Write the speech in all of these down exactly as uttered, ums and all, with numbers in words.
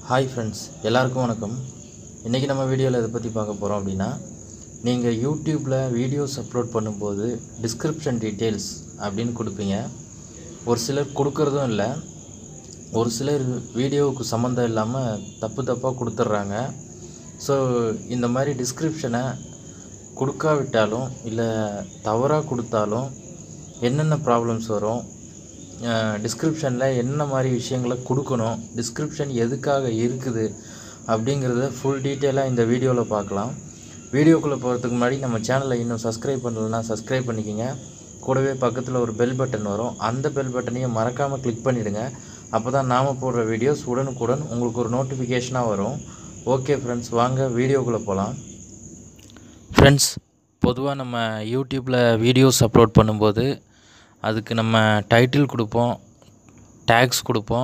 Hi friends, எல்லாருக்கும் வணக்கம். இன்னைக்கு நம்ம வீடியோல எதை பத்தி பார்க்க போறோம் அப்படினா, நீங்க YouTubeல வீடியோஸ் அப்லோட் பண்ணும்போது description details அப்படினு கொடுப்பீங்க. ஒரு சிலர் கொடுக்கிறதும் இல்ல. ஒரு சிலர் வீடியோவுக்கு சம்பந்தம் இல்லாம தப்பு தப்பா கொடுத்துறாங்க. சோ இந்த மாதிரி description-ஐ கொடுக்காவிட்டாலும் இல்ல தவறா கொடுத்தாலும் என்னென்ன ப்ராப்ளம்ஸ் வரும்? டிஸ்கிரிப்ஷன்ல என்ன மாதிரி விஷயங்களை கொடுக்கணும், டிஸ்கிரிப்ஷன் எதுக்காக இருக்குது அப்படிங்கறத ஃபுல் டீடைலா இந்த வீடியோல பார்க்கலாம். வீடியோக்குள்ள போறதுக்கு முன்னாடி நம்ம சேனலை இன்னும் சப்ஸ்கிரைப் பண்ணலனா சப்ஸ்கிரைப் பண்ணிக்கங்க. கூடவே பக்கத்துல ஒரு பெல் பட்டன் வரும். அந்த பெல் பட்டனையும் மறக்காம கிளிக் பண்ணிடுங்க. அப்பதான் நாம போடுற வீடியோஸ் உடனுக்குடன் உங்களுக்கு ஒரு நோட்டிஃபிகேஷனா வரும். ஓகே फ्रेंड्स, வாங்க வீடியோக்குள்ள போலாம். फ्रेंड्स, பொதுவா நம்ம YouTubeல வீடியோஸ் அப்லோட் பண்ணும்போது அதுக்கு நம்ம டைட்டில் கொடுப்போம், டேக்ஸ் கொடுப்போம்,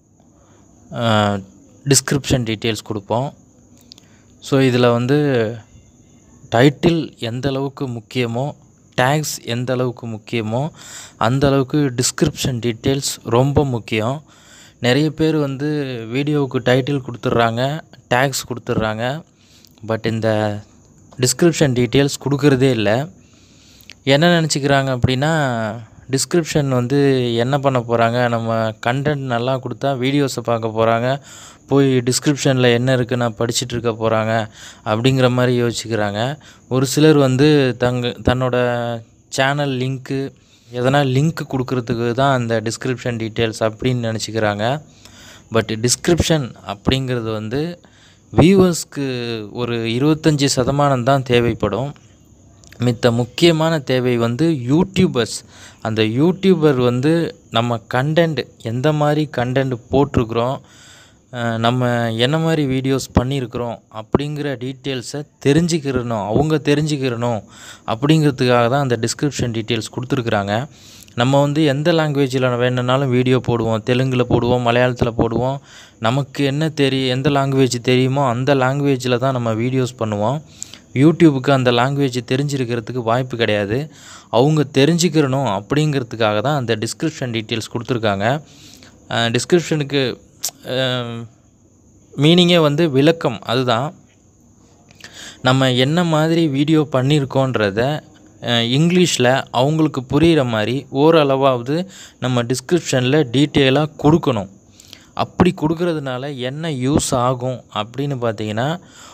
டிஸ்கிரிப்ஷன் டீடைல்ஸ் கொடுப்போம். ஸோ இதில் வந்து டைட்டில் எந்த அளவுக்கு முக்கியமோ, டேக்ஸ் எந்த அளவுக்கு முக்கியமோ அந்த அளவுக்கு டிஸ்கிரிப்ஷன் டீடைல்ஸ் ரொம்ப முக்கியம். நிறைய பேர் வந்து வீடியோவுக்கு டைட்டில் கொடுத்துட்றாங்க, டேக்ஸ் கொடுத்துட்றாங்க. பட் இந்த டிஸ்கிரிப்ஷன் டீடைல்ஸ் கொடுக்கறதே இல்லை. என்ன நினச்சிக்கிறாங்க அப்படின்னா, டிஸ்கிரிப்ஷன் வந்து என்ன பண்ண போகிறாங்க, நம்ம கண்டென்ட் நல்லா கொடுத்தா வீடியோஸை பார்க்க போகிறாங்க, போய் டிஸ்கிரிப்ஷனில் என்ன இருக்குது நான் படிச்சுட்டு இருக்க போகிறாங்க அப்படிங்கிற மாதிரி யோசிச்சுக்கிறாங்க. ஒரு சிலர் வந்து தங்க தன்னோட சேனல் லிங்க்கு எதனா லிங்க் கொடுக்கறதுக்கு தான் அந்த டிஸ்கிரிப்ஷன் டீடைல்ஸ் அப்படின்னு நினச்சிக்கிறாங்க. பட் டிஸ்கிரிப்ஷன் அப்படிங்கிறது வந்து வியூவர்ஸ்க்கு ஒரு இருபத்தஞ்சி சதமானம் தான் தேவைப்படும். மித்த முக்கியமான தேவை வந்து யூடியூபர்ஸ். அந்த யூடியூபர் வந்து நம்ம கண்டென்ட் எந்த மாதிரி கண்டென்ட் போட்டிருக்கிறோம், நம்ம என்ன மாதிரி வீடியோஸ் பண்ணியிருக்கிறோம் அப்படிங்கிற டீட்டெயில்ஸை தெரிஞ்சுக்கிறணும், அவங்க தெரிஞ்சுக்கிறணும் அப்படிங்கிறதுக்காக தான் அந்த டிஸ்கிரிப்ஷன் டீட்டெயில்ஸ் கொடுத்துருக்குறாங்க. நம்ம வந்து எந்த லாங்குவேஜில் வேணுனாலும் வீடியோ போடுவோம், தெலுங்கில் போடுவோம், மலையாளத்தில் போடுவோம். நமக்கு என்ன தெரியும், எந்த லாங்குவேஜ் தெரியுமோ அந்த லாங்குவேஜில் தான் நம்ம வீடியோஸ் பண்ணுவோம். யூடியூபுக்கு அந்த லாங்குவேஜ் தெரிஞ்சிருக்கிறதுக்கு வாய்ப்பு கிடையாது. அவங்க தெரிஞ்சுக்கிறணும் அப்படிங்கிறதுக்காக தான் அந்த டிஸ்கிரிப்ஷன் டீட்டெயில்ஸ் கொடுத்துருக்காங்க. டிஸ்கிரிப்ஷனுக்கு மீனிங்கே வந்து விளக்கம். அதுதான் நம்ம என்ன மாதிரி வீடியோ பண்ணியிருக்கோன்றத இங்கிலீஷில் அவங்களுக்கு புரிகிற மாதிரி ஓரளவாவது நம்ம டிஸ்கிரிப்ஷனில் டீட்டெயிலாக கொடுக்கணும். அப்படி கொடுக்கறதுனால என்ன யூஸ் ஆகும் அப்படின்னு பார்த்தீங்கன்னா,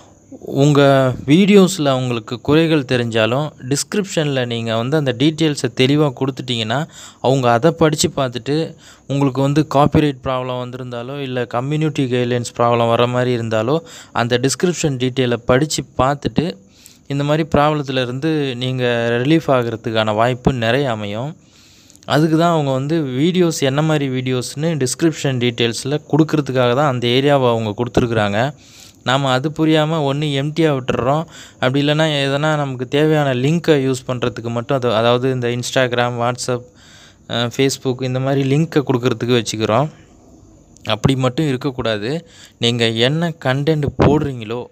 உங்கள் வீடியோஸில் உங்களுக்கு குறைகள் தெரிஞ்சாலும் டிஸ்கிரிப்ஷனில் நீங்கள் வந்து அந்த டீட்டெயில்ஸை தெளிவாக கொடுத்துட்டிங்கன்னா அவங்க அதை படித்து பார்த்துட்டு உங்களுக்கு வந்து காப்பிரைட் ப்ராப்ளம் வந்திருந்தாலோ இல்லை கம்யூனிட்டி கைட்லைன்ஸ் ப்ராப்ளம் வர மாதிரி இருந்தாலோ அந்த டிஸ்கிரிப்ஷன் டீட்டெயிலை படித்து பார்த்துட்டு இந்த மாதிரி ப்ராப்ளத்திலேருந்து நீங்கள் ரிலீஃப் ஆகிறதுக்கான வாய்ப்பு நிறைய அமையும். அதுக்கு தான் அவங்க வந்து வீடியோஸ் என்ன மாதிரி வீடியோஸ்னு டிஸ்கிரிப்ஷன் டீட்டெயில்ஸில் கொடுக்கறதுக்காக தான் அந்த ஏரியாவை அவங்க கொடுத்துருக்குறாங்க. நாம் அது புரியாமல் ஒன்று எம்டியாக விட்டுறோம், அப்படி இல்லைனா எதனா நமக்கு தேவையான லிங்க்கை யூஸ் பண்ணுறதுக்கு மட்டும் அது, அதாவது இந்த இன்ஸ்டாகிராம், வாட்ஸ்அப், ஃபேஸ்புக் இந்த மாதிரி லிங்க்கை கொடுக்கறதுக்கு வச்சுக்கிறோம். அப்படி மட்டும் இருக்கக்கூடாது. நீங்கள் என்ன கண்டென்ட் போடுறீங்களோ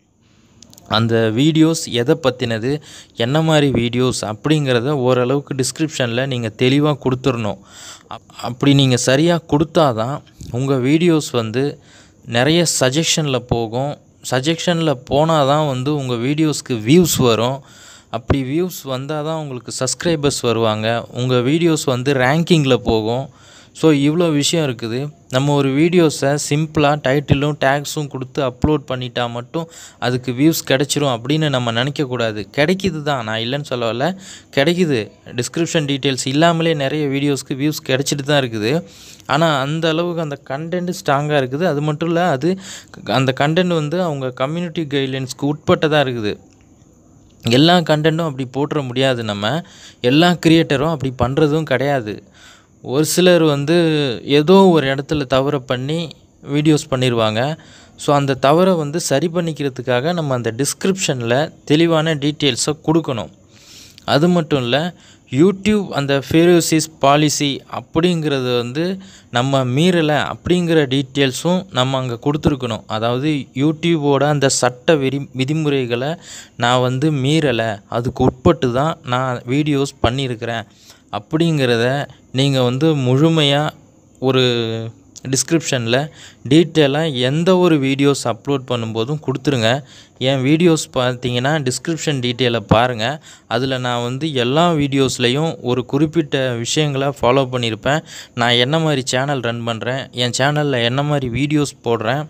அந்த வீடியோஸ் எதை பற்றினது, என்ன மாதிரி வீடியோஸ் அப்படிங்கிறத ஓரளவுக்கு டிஸ்கிரிப்ஷனில் நீங்கள் தெளிவாக கொடுத்துடணும். அப்படி நீங்கள் சரியாக கொடுத்தா தான் உங்கள் வீடியோஸ் வந்து நிறைய சஜஷனில் போகும். சஜஷனில் போனால் தான் வந்து உங்கள் வீடியோஸ்க்கு வியூஸ் வரும். அப்படி வியூஸ் வந்தால் தான் உங்களுக்கு சப்ஸ்கிரைபர்ஸ் வருவாங்க. உங்கள் வீடியோஸ் வந்து ரேங்கிங்கில் போகும். ஸோ இவ்வளோ விஷயம் இருக்குது. நம்ம ஒரு வீடியோஸை சிம்பிளாக டைட்டிலும் டேக்ஸும் கொடுத்து அப்லோட் பண்ணிட்டா மட்டும் அதுக்கு வியூஸ் கிடச்சிரும் அப்படின்னு நம்ம நினைக்கக்கூடாது. கிடைக்கிது தான், நான் இல்லைன்னு சொல்லலை, கிடைக்கிது. டிஸ்கிரிப்ஷன் டீட்டெயில்ஸ் இல்லாமலே நிறைய வீடியோஸ்க்கு வியூஸ் கிடச்சிட்டு தான் இருக்குது. ஆனால் அந்த அளவுக்கு அந்த கண்டென்ட் ஸ்ட்ராங்காக இருக்குது. அது மட்டும் இல்லை, அது அந்த கண்டென்ட் வந்து அவங்க கம்யூனிட்டி கைட்லைன்ஸ்க்கு உட்பட்டதாக இருக்குது. எல்லா கண்டென்ட்டும் அப்படி போட்டுற முடியாது. நம்ம எல்லா கிரியேட்டரும் அப்படி பண்ணுறதும் கிடையாது. ஒரு சிலர் வந்து ஏதோ ஒரு இடத்துல தவறை பண்ணி வீடியோஸ் பண்ணிடுவாங்க. ஸோ அந்த தவறை வந்து சரி பண்ணிக்கிறதுக்காக நம்ம அந்த டிஸ்கிரிப்ஷனில் தெளிவான டீட்டெயில்ஸை கொடுக்கணும். அது மட்டும் இல்லை, யூடியூப் அந்த ஃபேர் யூசேஜ் பாலிசி அப்படிங்கிறது வந்து நம்ம மீறலை அப்படிங்கிற டீட்டெயில்ஸும் நம்ம அங்கே கொடுத்துருக்கணும். அதாவது யூடியூபோட அந்த சட்ட விதி விதிமுறைகளை நான் வந்து மீறலை, அதுக்கு உட்பட்டு தான் நான் வீடியோஸ் பண்ணியிருக்கிறேன் அப்படிங்கிறத நீங்கள் வந்து முழுமையாக ஒரு டிஸ்கிரிப்ஷனில் டீட்டெயிலாக எந்த ஒரு வீடியோஸ் அப்லோட் பண்ணும்போதும் கொடுத்துருங்க. என் வீடியோஸ் பார்த்தீங்கன்னா டிஸ்கிரிப்ஷன் டீட்டெயிலை பாருங்கள். அதில் நான் வந்து எல்லா வீடியோஸ்லேயும் ஒரு குறிப்பிட்ட விஷயங்களை ஃபாலோ பண்ணியிருப்பேன். நான் என்ன மாதிரி சேனல் ரன் பண்ணுறேன், என் சேனலில் என்ன மாதிரி வீடியோஸ் போடுறேன்,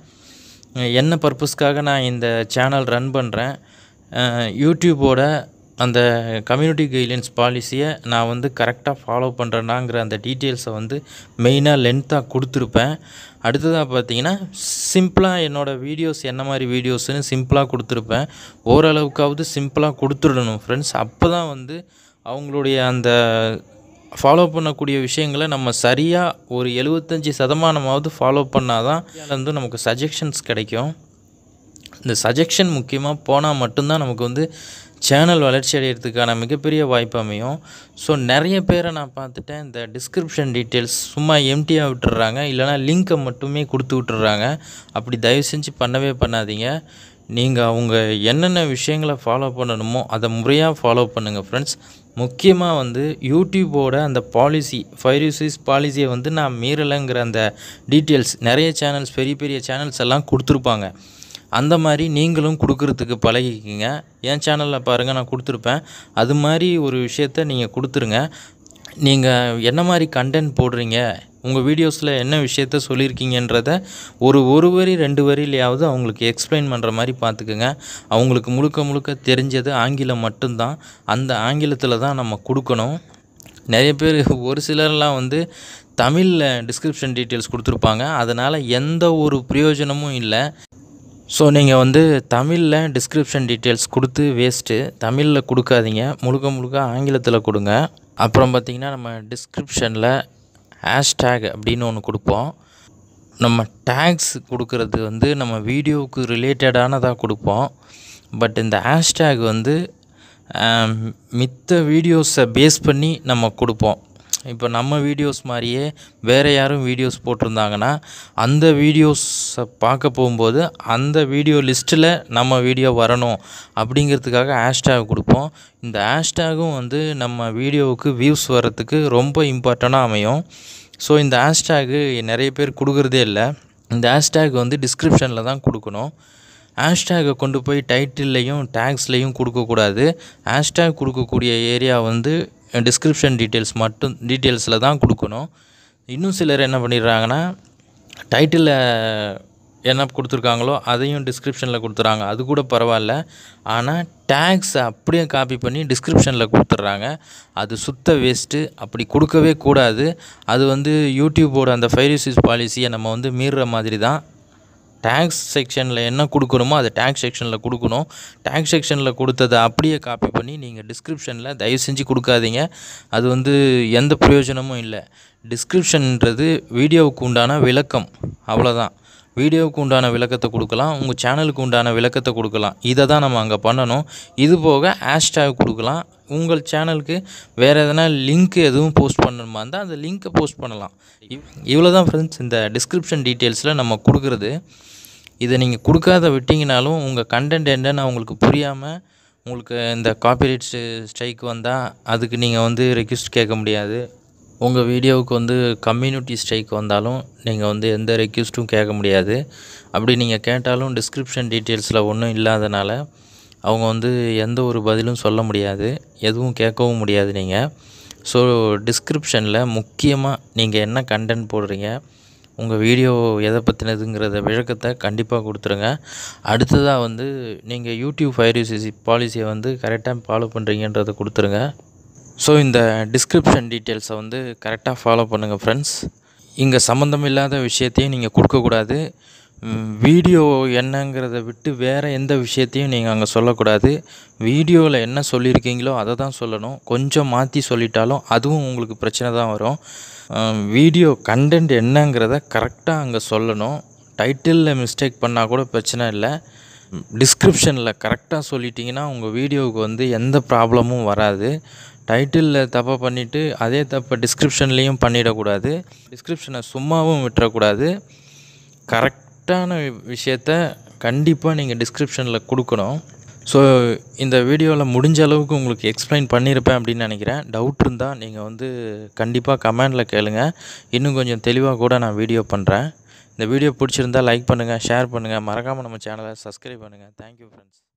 என்ன பர்பஸ்க்காக நான் இந்த சேனல் ரன் பண்ணுறேன், யூடியூபோட அந்த கம்யூனிட்டி கைட்லைன்ஸ் பாலிசியை நான் வந்து கரெக்டாக ஃபாலோ பண்ணுறேனாங்கிற அந்த டீட்டெயில்ஸை வந்து மெயினாக லென்த்தாக கொடுத்துருப்பேன். அடுத்ததாக பார்த்தீங்கன்னா சிம்பிளாக என்னோடய வீடியோஸ் என்ன மாதிரி வீடியோஸ்னு சிம்பிளாக கொடுத்துருப்பேன். ஓரளவுக்காவது சிம்பிளாக கொடுத்துடணும் ஃப்ரெண்ட்ஸ். அப்போ தான் வந்து அவங்களுடைய அந்த ஃபாலோ பண்ணக்கூடிய விஷயங்களை நம்ம சரியாக ஒரு எழுபத்தஞ்சி சதமானமாவது ஃபாலோ பண்ணால் தான் அதில் வந்து நமக்கு சஜெஷன்ஸ் கிடைக்கும். இந்த சஜெஷன் முக்கியமாக போனால் மட்டும்தான் நமக்கு வந்து சேனல் வளர்ச்சி அடைகிறதுக்கான மிகப்பெரிய வாய்ப்பு அமையும். ஸோ நிறைய பேரை நான் பார்த்துட்டேன், இந்த டிஸ்கிரிப்ஷன் டீட்டெயில்ஸ் சும்மா எம்டியாக விட்டுறாங்க, இல்லைனா லிங்க்கை மட்டுமே கொடுத்து விட்டுறாங்க. அப்படி தயவு செஞ்சு பண்ணவே பண்ணாதீங்க. நீங்கள் அவங்க என்னென்ன விஷயங்களை ஃபாலோ பண்ணணுமோ அதை முறையாக ஃபாலோ பண்ணுங்கள் ஃப்ரெண்ட்ஸ். முக்கியமாக வந்து யூடியூபோட அந்த பாலிசி ஃபைவ் யூசஸ் பாலிசியை வந்து நான் மீறலைங்கிற அந்த டீட்டெயில்ஸ் நிறைய சேனல்ஸ் பெரிய பெரிய சேனல்ஸ் எல்லாம் கொடுத்துருப்பாங்க. அந்த மாதிரி நீங்களும் கொடுக்குறதுக்கு பழகிக்கிங்க. என் சேனலில் பாருங்கள், நான் கொடுத்துருப்பேன். அது மாதிரி ஒரு விஷயத்த நீங்கள் கொடுத்துருங்க. நீங்கள் என்ன மாதிரி கண்டென்ட் போடுறீங்க, உங்கள் வீடியோஸில் என்ன விஷயத்த சொல்லியிருக்கீங்கன்றத ஒரு ஒரு வரி ரெண்டு வரியிலையாவது அவங்களுக்கு எக்ஸ்பிளைன் பண்ணுற மாதிரி பார்த்துக்குங்க. அவங்களுக்கு முழுக்க முழுக்க தெரிஞ்சது ஆங்கிலம் மட்டும்தான். அந்த ஆங்கிலத்தில் தான் நம்ம கொடுக்கணும். நிறைய பேர் ஒரு சிலர்லாம் வந்து தமிழில் டிஸ்கிரிப்ஷன் டீட்டெயில்ஸ் கொடுத்துருப்பாங்க. அதனால் எந்த ஒரு பிரயோஜனமும் இல்லை. ஸோ நீங்கள் வந்து தமிழில் டிஸ்கிரிப்ஷன் டீட்டெயில்ஸ் கொடுத்து வேஸ்ட்டு. தமிழில் கொடுக்காதீங்க, முழுக்க முழுக்க ஆங்கிலத்தில் கொடுங்க. அப்புறம் பார்த்திங்கன்னா நம்ம டிஸ்கிரிப்ஷனில் ஹேஷ்டேக் அப்படின்னு ஒன்று கொடுப்போம். நம்ம டேக்ஸ் கொடுக்கறது வந்து நம்ம வீடியோவுக்கு ரிலேட்டடானதாக கொடுப்போம். பட் இந்த ஹேஷ்டேக் வந்து மித்த வீடியோஸை பேஸ் பண்ணி நம்ம கொடுப்போம். இப்போ நம்ம வீடியோஸ் மாதிரியே வேறு யாரும் வீடியோஸ் போட்டிருந்தாங்கன்னா அந்த வீடியோஸை பார்க்க போகும்போது அந்த வீடியோ லிஸ்ட்டில் நம்ம வீடியோ வரணும் அப்படிங்கிறதுக்காக ஹேஷ்டேக் கொடுப்போம். இந்த ஹேஷ்டேகும் வந்து நம்ம வீடியோவுக்கு வியூஸ் வர்றதுக்கு ரொம்ப இம்பார்ட்டண்ட்டாக அமையும். ஸோ இந்த ஹேஷ்டேகு நிறைய பேர் கொடுக்குறதே இல்லை. இந்த ஹேஷ்டேக் வந்து டிஸ்கிரிப்ஷனில் தான் கொடுக்கணும். ஹேஷ்டேகை கொண்டு போய் டைட்டில்லையும் டேக்ஸ்லையும் கொடுக்கக்கூடாது. ஹேஷ்டேக் கொடுக்கக்கூடிய ஏரியா வந்து டிஸ்கிரிப்ஷன் டீட்டெயில்ஸ் மட்டும் டீட்டெயில்ஸில் தான் கொடுக்கணும். இன்னும் சிலர் என்ன பண்ணிடுறாங்கன்னா டைட்டிலில் என்ன கொடுத்துருக்காங்களோ அதையும் டிஸ்கிரிப்ஷனில் கொடுத்துட்றாங்க. அது கூட பரவாயில்ல. ஆனால் டேக்ஸை அப்படியே காப்பி பண்ணி டிஸ்கிரிப்ஷனில் கொடுத்துட்றாங்க. அது சுத்த வேஸ்ட்டு. அப்படி கொடுக்கவே கூடாது. அது வந்து யூடியூபோட அந்த ஃபைவ் யூசஸ் பாலிசியை நம்ம வந்து மீறுற மாதிரி தான். டேக்ஸ் செக்ஷனில் என்ன கொடுக்கணுமோ அதை டேக்ஸ் செக்ஷனில் கொடுக்கணும். டேக்ஸ் செக்ஷனில் கொடுத்ததை அப்படியே காப்பி பண்ணி நீங்கள் டிஸ்கிரிப்ஷனில் தயவு செஞ்சு கொடுக்காதீங்க. அது வந்து எந்த பிரயோஜனமும் இல்லை. டிஸ்கிரிப்ஷன்ன்றது வீடியோவுக்கு உண்டான விளக்கம், அவ்வளோதான். வீடியோவுக்கு உண்டான விளக்கத்தை கொடுக்கலாம், உங்கள் சேனலுக்கு உண்டான விளக்கத்தை கொடுக்கலாம். இதை தான் நம்ம அங்கே பண்ணணும். இது போக ஹேஷ்டேக் கொடுக்கலாம். உங்கள் சேனலுக்கு வேறு எதனா லிங்க் எதுவும் போஸ்ட் பண்ணணுமா இருந்தால் அந்த லிங்க்கை போஸ்ட் பண்ணலாம். இவ்வளோ தான் ஃப்ரெண்ட்ஸ் இந்த டிஸ்கிரிப்ஷன் டீட்டெயில்ஸில் நம்ம கொடுக்குறது. இதை நீங்கள் கொடுக்காத விட்டிங்கனாலும் உங்கள் கண்டென்ட் என்னன்னு அவங்களுக்கு புரியாமல் உங்களுக்கு இந்த காப்பிரைட் ஸ்ட்ரைக் வந்தால் அதுக்கு நீங்கள் வந்து ரெக்வெஸ்ட் கேட்க முடியாது. உங்கள் வீடியோவுக்கு வந்து கம்யூனிட்டி ஸ்ட்ரைக் வந்தாலும் நீங்கள் வந்து எந்த ரெக்வெஸ்ட்டும் கேட்க முடியாது. அப்படி நீங்கள் கேட்டாலும் டிஸ்கிரிப்ஷன் டீட்டெயில்ஸில் ஒன்றும் இல்லாதனால அவங்க வந்து எந்த ஒரு பதிலும் சொல்ல முடியாது, எதுவும் கேட்கவும் முடியாது நீங்கள். ஸோ டிஸ்கிரிப்ஷனில் முக்கியமாக நீங்கள் என்ன கண்டென்ட் போடுறீங்க, உங்கள் வீடியோ எதை பற்றினதுங்கிறத விளக்கத்தை கண்டிப்பாக கொடுத்துருங்க. அடுத்ததாக வந்து நீங்கள் யூடியூப் ஃபைவ் யூசஸ் பாலிசியை வந்து கரெக்டாக ஃபாலோ பண்ணுறீங்கன்றதை கொடுத்துருங்க. ஸோ இந்த டிஸ்கிரிப்ஷன் டீட்டெயில்ஸை வந்து கரெக்டாக ஃபாலோ பண்ணுங்கள் ஃப்ரெண்ட்ஸ். இங்கே சம்மந்தம் இல்லாத விஷயத்தையும் நீங்கள் கொடுக்கக்கூடாது. வீடியோ என்னங்கிறத விட்டு வேறு எந்த விஷயத்தையும் நீங்கள் அங்கே சொல்லக்கூடாது. வீடியோவில் என்ன சொல்லியிருக்கீங்களோ அதை தான் சொல்லணும். கொஞ்சம் மாற்றி சொல்லிட்டாலும் அதுவும் உங்களுக்கு பிரச்சனை தான் வரும். வீடியோ கண்டென்ட் என்னங்கிறத கரெக்டாக அங்கே சொல்லணும். டைட்டிலில் மிஸ்டேக் பண்ணால் கூட பிரச்சனை இல்லை. டிஸ்கிரிப்ஷனில் கரெக்டாக சொல்லிட்டிங்கன்னா உங்கள் வீடியோவுக்கு வந்து எந்த ப்ராப்ளமும் வராது. டைட்டிலில் தப்பாக பண்ணிவிட்டு அதே தப்பை டிஸ்கிரிப்ஷன்லேயும் பண்ணிடக்கூடாது. டிஸ்கிரிப்ஷனை சும்மாவும் விட்டுறக்கூடாது. கரெக்டான விஷயத்த கண்டிப்பாக நீங்கள் டிஸ்கிரிப்ஷனில் கொடுக்கணும். ஸோ இந்த வீடியோவில் முடிஞ்ச அளவுக்கு உங்களுக்கு எக்ஸ்பிளைன் பண்ணியிருப்பேன் அப்படின்னு நினைக்கிறேன். டவுட் இருந்தால் நீங்கள் வந்து கண்டிப்பாக கமெண்டில் கேளுங்க. இன்னும் கொஞ்சம் தெளிவாக கூட நான் வீடியோ பண்ணுறேன். இந்த வீடியோ பிடிச்சிருந்தால் லைக் பண்ணுங்கள், ஷேர் பண்ணுங்கள், மறக்காமல் நம்ம சேனலை சப்ஸ்கிரைப் பண்ணுங்கள். Thank you friends.